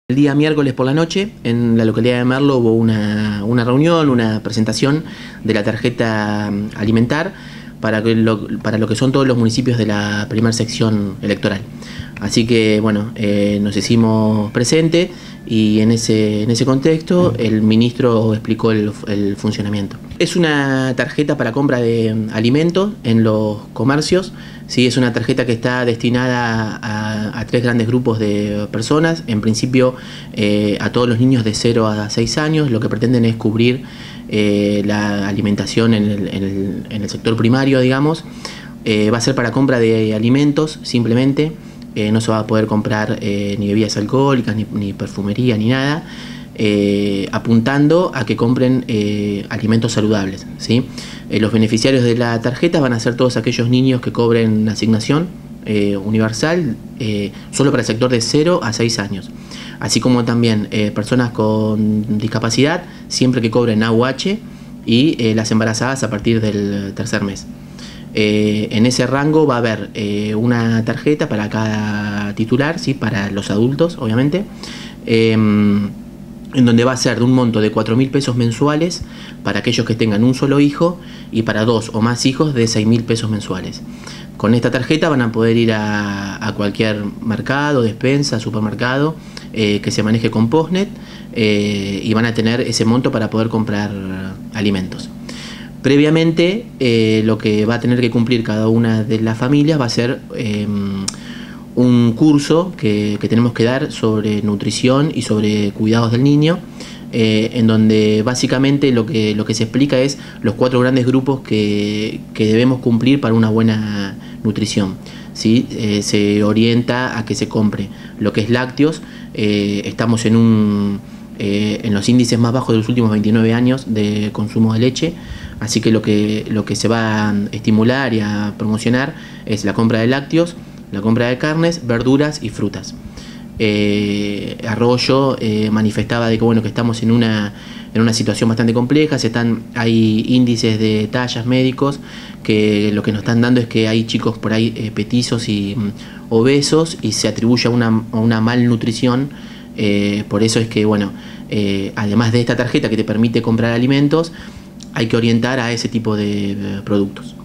El día miércoles por la noche, en la localidad de Merlo, hubo una reunión, una presentación de la tarjeta alimentar para lo que son todos los municipios de la primera sección electoral. Así que, bueno, nos hicimos presente y en ese contexto el ministro explicó el funcionamiento. Es una tarjeta para compra de alimentos en los comercios. Sí, es una tarjeta que está destinada a tres grandes grupos de personas. En principio a todos los niños de 0 a 6 años. Lo que pretenden es cubrir la alimentación en el sector primario, digamos. Va a ser para compra de alimentos simplemente. No se va a poder comprar ni bebidas alcohólicas, ni perfumería, ni nada. Apuntando a que compren alimentos saludables, ¿sí? Los beneficiarios de la tarjeta van a ser todos aquellos niños que cobren asignación universal solo para el sector de 0 a 6 años, así como también personas con discapacidad siempre que cobren AUH y las embarazadas a partir del tercer mes. En ese rango va a haber una tarjeta para cada titular, ¿sí? Para los adultos, obviamente, en donde va a ser de un monto de 4.000 pesos mensuales para aquellos que tengan un solo hijo y para 2 o más hijos de 6.000 pesos mensuales. Con esta tarjeta van a poder ir a cualquier mercado, despensa, supermercado que se maneje con Postnet y van a tener ese monto para poder comprar alimentos. Previamente, lo que va a tener que cumplir cada una de las familias va a ser un curso que tenemos que dar sobre nutrición y sobre cuidados del niño, en donde básicamente lo que se explica es los 4 grandes grupos que debemos cumplir para una buena nutrición, ¿sí? Se orienta a que se compre lo que es lácteos. Estamos en los índices más bajos de los últimos 29 años de consumo de leche, así que lo que se va a estimular y a promocionar es la compra de lácteos, la compra de carnes, verduras y frutas. Arroyo manifestaba de que, bueno, que estamos en una situación bastante compleja. Hay índices de tallas médicos que lo que nos están dando es que hay chicos por ahí petizos y obesos y se atribuye a una malnutrición. Por eso es que, bueno, además de esta tarjeta que te permite comprar alimentos, hay que orientar a ese tipo de productos.